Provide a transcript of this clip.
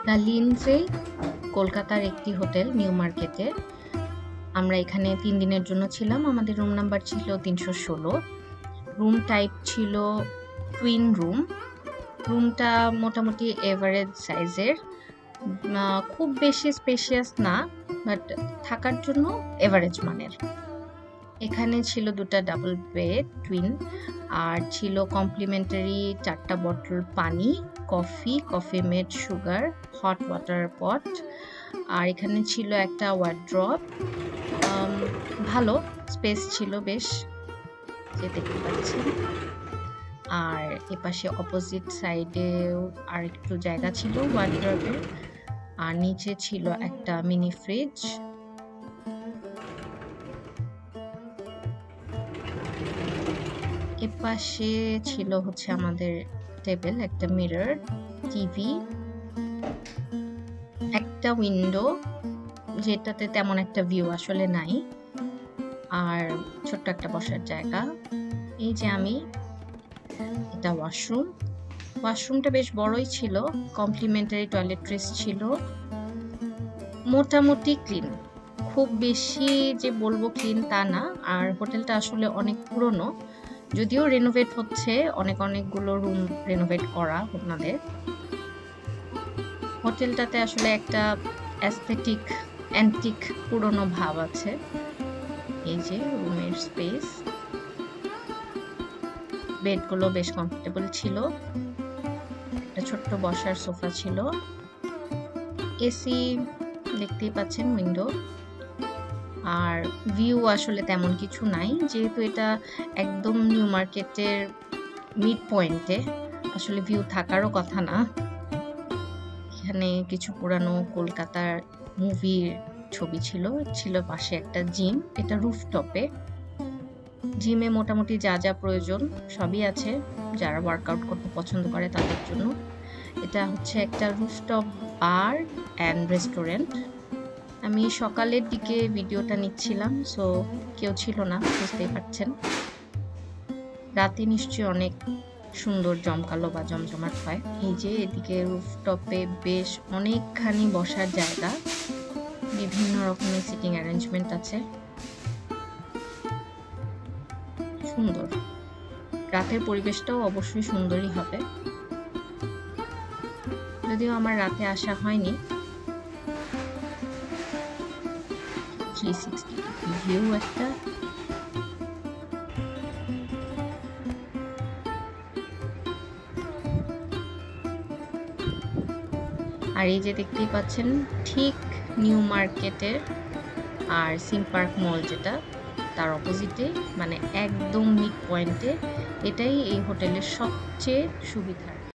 The Lindsay কলকাতার একটি hotel, new মার্কেটে। আমরা এখানে 3 দিনের জন্য ছিলাম। আমাদের রুম নাম্বার ছিল 316। রুম টাইপ ছিল টুইন রুম। রুমটা মোটামুটি এভারেজ সাইজের, খুব বেশি স্পেশিয়াস না, বাট থাকার জন্য এভারেজ মানের। এখানে ছিল 2টা ডাবল বেড টুইন, আর ছিল কমপ্লিমেন্টারি 4টা বটল পানি, coffee mate, sugar, hot water pot, আর এখানে ছিল একটা ওয়ার্ড্রপ। ভালো স্পেস ছিল বেশ, যে দেখতে পাচ্ছেন। আর এপাশে অপোজিট সাইডেও আর একটু জায়গা ছিল ওয়ার্ড্রপের, আর নিচে ছিল একটা মিনি ফ্রিজ। এপাশে ছিল হচ্ছে আমাদের টেবিল, একটা মিরর, টিভি, একটা উইন্ডো যেটাতে তেমন একটা ভিউ আসলে নাই, আর ছোট্ট একটা বসার জায়গা। এই যে এটা ওয়াশরুমটা বেশ বড়ই ছিল। কমপ্লিমেন্টারি টয়লেট্রিজ ছিল, মোটামুটি ক্লিন, খুব বেশি যে বলবো ক্লিন তা না। আর হোটেলটা আসলে অনেক পুরনো, যদিও রেনোভেট হচ্ছে, অনেকগুলো রুম রেনোভেট করা আপনাদের। হোটেলটাতে আসলে একটা অ্যাস্থেটিক অ্যান্টিক পুরনো ভাব আছে। এই যে রুমের স্পেস, বেডগুলো বেশ কমফোর্টেবল ছিল, একটা ছোট্ট বসার সোফা ছিল, এসি দেখতেই পাচ্ছেন, উইন্ডো। আর ভিউ আসলে তেমন কিছু নাই, যেহেতু এটা একদম নিউ মার্কেটের মিড পয়েন্টে, আসলে ভিউ থাকারও কথা না। এখানে কিছু পুরানো কলকাতার মুভির ছবি ছিল পাশে একটা জিম, এটা রুফটপে। জিমে মোটামুটি যা যা প্রয়োজন সবই আছে, যারা ওয়ার্কআউট করতে পছন্দ করে তাদের জন্য। এটা হচ্ছে একটা রুফটপ বার অ্যান্ড রেস্টুরেন্ট। আমি সকালের দিকে ভিডিওটা নিচ্ছিলাম, সো কেউ ছিল না, বুঝতেই পারছেন। রাতে নিশ্চয়ই অনেক সুন্দর জমকালো বা জমজমাট হয়। এই যে এদিকে রুফটপে বেশ অনেকখানি বসার জায়গা, বিভিন্ন রকমের সিটিং অ্যারেঞ্জমেন্ট আছে, সুন্দর। রাতের পরিবেশটাও অবশ্যই সুন্দরই হবে, যদিও আমার রাতে আসা হয়নি। 360 ভিউ একটা। আর এই যে দেখতেই পাচ্ছেন, ঠিক নিউ মার্কেটের আর সিম পার্ক মল যেটা, তার অপোজিটে, মানে একদম মিড পয়েন্টে। এটাই এই হোটেলের সবচেয়ে সুবিধা।